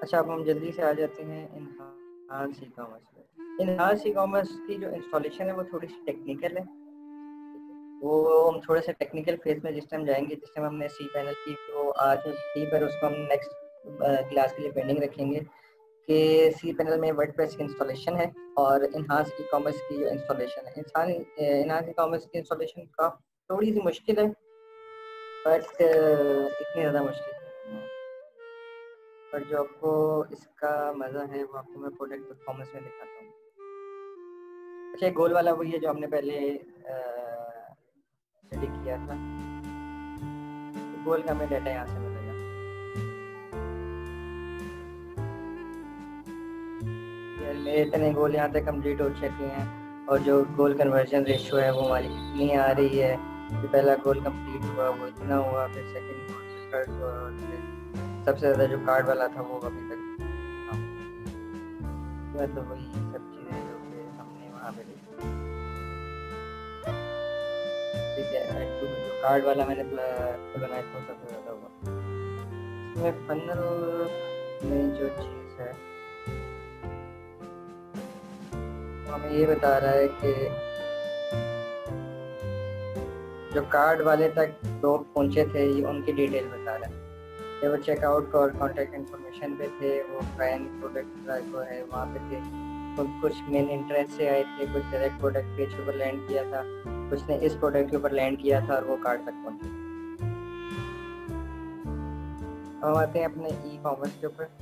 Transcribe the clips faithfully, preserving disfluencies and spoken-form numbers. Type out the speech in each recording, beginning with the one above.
अच्छा, अब हम जल्दी से आ जाते हैं इनहांस ई कॉमर्स पे। इनहांस ई कॉमर्स की जो इंस्टॉलेशन है वो थोड़ी सी टेक्निकल है। वो हम थोड़े से टेक्निकल फेज में जिस टाइम जाएंगे, जिस टाइम हमने सी पैनल की वो आज में की, पर उसको हम नेक्स्ट क्लास के लिए पेंडिंग रखेंगे कि सी पैनल में वर्डप्रेस की इंस्टॉलेशन है और इनहांस ई कॉमर्स की जो इंस्टॉलेशन है। इंसान इनहांस ई कॉमर्स की इंस्टॉलेशन का थोड़ी सी मुश्किल है, बट इतनी ज़्यादा मुश्किल नहीं है। पर जो आपको इसका मज़ा है वो आपको मैं प्रोडक्ट परफॉर्मेंस में दिखाता हूँ। अच्छा, गोल वाला वही है जो हमने पहले रेडी किया था। गोल का हमें डाटा यहाँ से मिलेगा। मेरे इतने गोल यहाँ तक कंप्लीट हो चुके हैं और जो गोल कन्वर्जन रेशियो है वो हमारी कितनी आ रही है। जो पहला गोल कंप्लीट हुआ वो इतना हुआ, फिर सेकंड गोल थर्ड हुआ, और फिर सबसे ज़्यादा जो कार्ड वाला था वो अभी तक हाँ तो वही सब चीज़ें जो कि हमने वहाँ पे देखी। ठीक है, जो कार्ड वाला मैंने बनाया था सबसे ज़्यादा हुआ। इसमें फनल में जो चीज़ है हमें ये बता रहा है कि जो कार्ड वाले तक लोग पहुंचे थे ये उनकी डिटेल बता रहा है। जब वो चेकआउट और कॉन्टैक्ट इन्फॉर्मेशन पे थे, वो प्राइम प्रोडक्ट जो है वहाँ पे थे, तो कुछ मेन इंटरेस्ट से आए थे, कुछ डायरेक्ट प्रोडक्ट पेज के ऊपर लैंड किया था, कुछ ने इस प्रोडक्ट के ऊपर लैंड किया था और वो कार्ड तक पहुंचे। हम आते हैं अपने ई कॉमर्स के ऊपर।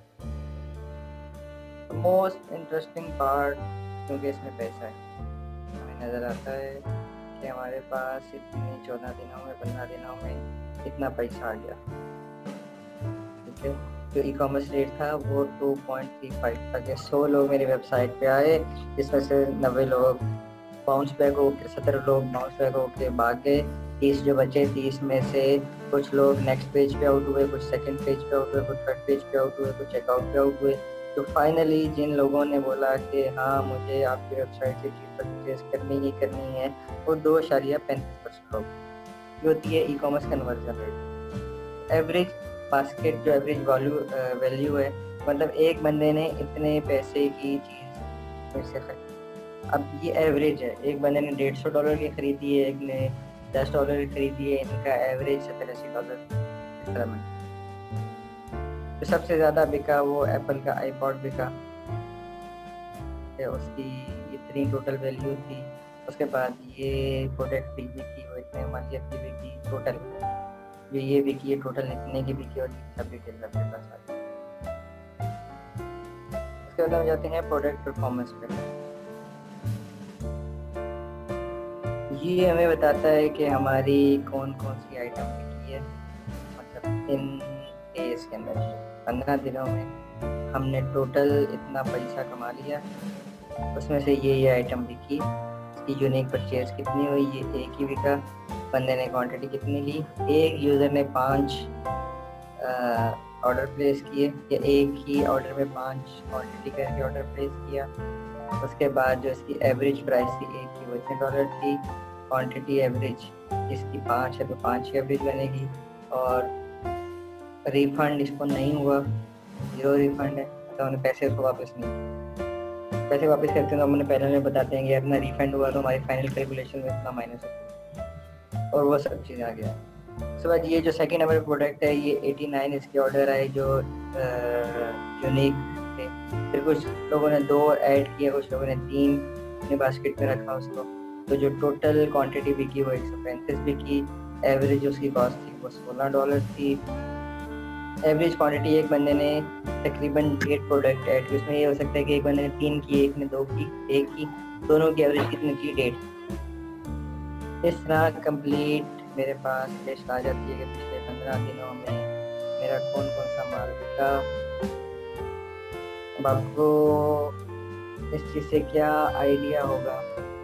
मोस्ट इंटरेस्टिंग पार्ट, क्योंकि इसमें पैसा है, हमें नज़र आता है कि हमारे पास इतने चौदह दिनों में पंद्रह दिनों में इतना पैसा आ गया। ठीक है, जो ई कॉमर्स रेट था वो टू पॉइंट थ्री फाइव था। सौ लोग मेरी वेबसाइट पे आए, जिसमें से नब्बे लोग बाउंस बैक होकर, सत्रह लोग बाउंस बैक होकर भाग गए। तीस जो बचे, तीस में से कुछ लोग नेक्स्ट पेज पे आउट हुए, कुछ सेकंड पेज पे आउट हुए, कुछ थर्ड पेज पे आउट हुए, कुछ चेकआउट पे आउट हुए। तो फाइनली जिन लोगों ने बोला कि हाँ मुझे आपकी वेबसाइट से चीज़ परचेज करनी ही करनी है, वो दो अशारिया पैंतीस परसेंट लोग। ये होती है e commerce conversion rate. Average basket जो एवरेज वैल्यू वैल्यू है, मतलब एक बंदे ने इतने पैसे की चीज़ से खरीदी। अब ये एवरेज है, एक बंदे ने डेढ़ सौ डॉलर की खरीदी है, एक ने दस डॉलर की खरीदी है, इनका एवरेज सत्तर अस्सी डॉलर इस तरह में। तो सबसे ज़्यादा बिका वो एप्पल का आईपॉड बिका, उसकी इतनी टोटल वैल्यू थी। उसके बाद ये प्रोडक्ट भी बिकी, वो इतने मार्केट की बिकी, टोटल जो ये बिकी है टोटल इतने की बिकी, और सब डिटेल अपने पास आ गई। उसके बाद हम जाते हैं प्रोडक्ट परफॉर्मेंस पे। ये हमें बताता है कि हमारी कौन कौन सी आइटम बिकी है, मतलब इन डेज के अंदर पंद्रह दिनों में हमने टोटल इतना पैसा कमा लिया। उसमें से ये ये आइटम बिकी, इसकी यूनिक परचेज कितनी हुई, ये एक ही बिका, बंदे ने क्वांटिटी कितनी ली, एक यूज़र ने पाँच ऑर्डर प्लेस किए, या एक ही ऑर्डर में पाँच क्वांटिटी करके ऑर्डर प्लेस किया। उसके बाद जो इसकी एवरेज प्राइस थी एक की वो इतने डॉलर थी, क्वांटिटी एवरेज इसकी पाँच है तो पाँच की एवरेज बनेगी, और रिफंड इसको नहीं हुआ, जीरो रिफंड है, मतलब हमने पैसे उसको वापस नहीं, पैसे वापस करते हैं तो हमने पहले में बताते हैं कि अपना रिफंड हुआ तो हमारी फाइनल कैलकुलेशन में इतना माइनस है, और वो सब चीज़ आ गया। उसके बाद ये जो सेकंड नंबर प्रोडक्ट है ये नवासी इसके ऑर्डर आए जो यूनिक थे। फिर कुछ लोगों ने दो ऐड किया, कुछ लोगों ने तीन अपने बास्केट में रखा उसको, तो जो टोटल क्वांटिटी बिकी वो एक सौ पैंतीस बिकी। एवरेज उसकी कॉस्ट थी वो सोलह डॉलर थी। एवरेज क्वांटिटी एक बंदे ने तकरीबन डेढ़ प्रोडक्ट ऐड की, उसमें ये हो सकता है कि एक बंदे ने तीन की, एक ने दो की, एक की, दोनों की एवरेज कितनी थी, डेढ़। इस तरह कंप्लीट मेरे पास लिस्ट आ जाती है कि पिछले पंद्रह दिनों में मेरा कौन कौन सा माल बिका। अब आपको इस चीज़ से क्या आइडिया होगा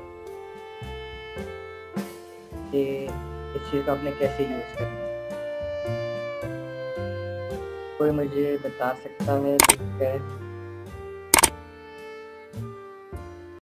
कि इस चीज़ को आपने कैसे यूज़ करना है? कोई मुझे बता सकता है? ठीक है,